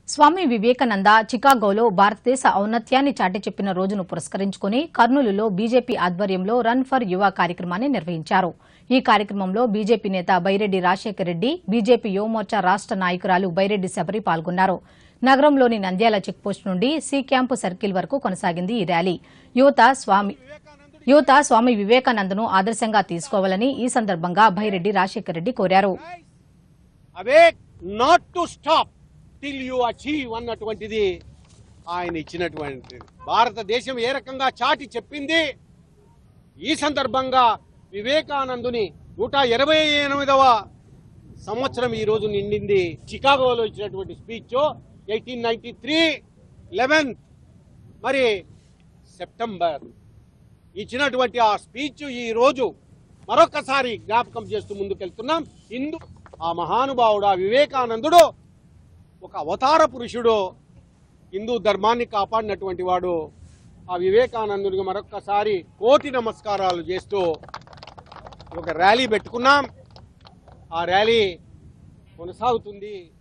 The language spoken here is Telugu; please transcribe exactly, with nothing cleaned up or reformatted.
స్వామి వివేకానంద చికాగోలో భారతదేశ ఔన్నత్యాన్ని చాటి చెప్పిన రోజును పురస్కరించుకుని కర్నూలులో బీజేపీ ఆధ్వర్యంలో రన్ ఫర్ యువ కార్యక్రమాన్ని నిర్వహించారు। ఈ కార్యక్రమంలో బీజేపీ నేత బైరెడ్డి రాజశేఖర్ రెడ్డి, బీజేపీ యువమోర్చా రాష్ట నాయకురాలు బైరెడ్డి శబరి పాల్గొన్నారు। నగరంలోని నంద్యాల చెక్పోస్ట్ నుండి సి క్యాంపు సర్కిల్ వరకు కొనసాగింది ఈ ర్యాలీ। యువత స్వామి యువత స్వామి వివేకానందను ఆదర్శంగా తీసుకోవాలని ఈ సందర్భంగా బైరెడ్డి రాజశేఖర్ రెడ్డి కోరారు। టిల్ యూ అచీవ్ అన్నటువంటిది ఆయన ఇచ్చినటువంటిది భారతదేశం ఏ రకంగా చాటి చెప్పింది। ఈ సందర్భంగా వివేకానందుని నూట ఇరవై ఎనిమిదవ సంవత్సరం ఈ రోజు నిండింది। చికాగోలో ఇచ్చినటువంటి speech eighteen ninety three eleventh మరి సెప్టెంబర్ ఇచ్చినటువంటి ఆ స్పీచ్ ఈ రోజు మరొకసారి జ్ఞాపకం చేస్తూ ముందుకెళ్తున్నాం। ఇందు ఆ మహానుభావుడు ఆ వివేకానందుడు ఒక అవతార పురుషుడు, హిందూ ధర్మాన్ని కాపాడినటువంటి వాడు। ఆ వివేకానందునికి మరొక్కసారి కోటి నమస్కారాలు చేస్తూ ఒక ర్యాలీ పెట్టుకున్నాం। ఆ ర్యాలీ కొనసాగుతుంది।